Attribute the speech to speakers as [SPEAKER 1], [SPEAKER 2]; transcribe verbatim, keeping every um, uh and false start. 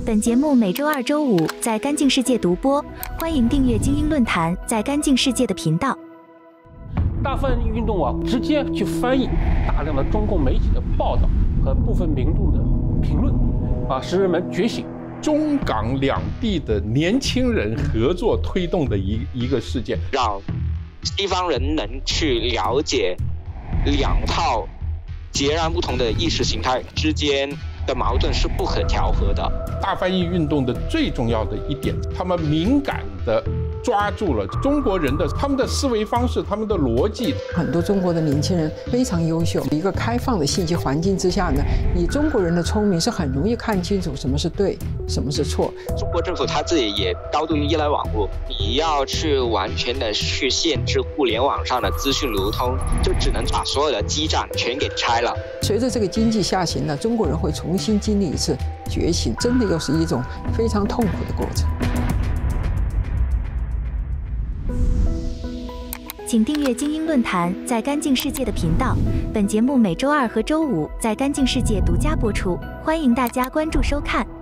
[SPEAKER 1] 本节目每周二、周五在干净世界独播，欢迎订阅精英论坛在干净世界的频道。
[SPEAKER 2] 大翻译运动啊，直接去翻译大量的中共媒体的报道和部分民众的评论，啊，使人们觉醒。
[SPEAKER 3] 中港两地的年轻人合作推动的一一个事件，
[SPEAKER 4] 让西方人能去了解两套截然不同的意识形态之间的矛盾是不可调和的。
[SPEAKER 3] 大翻译运动的最重要的一点，他们敏感地抓住了中国人的他们的思维方式，他们的逻辑。
[SPEAKER 5] 很多中国的年轻人非常优秀，一个开放的信息环境之下呢，以中国人的聪明是很容易看清楚什么是对，什么是错。
[SPEAKER 4] 中国政府他自己也高度依赖网络，你要去完全的去限制互联网上的资讯流通，就只能把所有的基站全给拆了。
[SPEAKER 5] 随着这个经济下行呢，中国人会重新经历一次觉醒，真的又是一种非常痛苦的过程。
[SPEAKER 1] 请订阅精英论坛在干净世界的频道，本节目每周二和周五在干净世界独家播出，欢迎大家关注收看。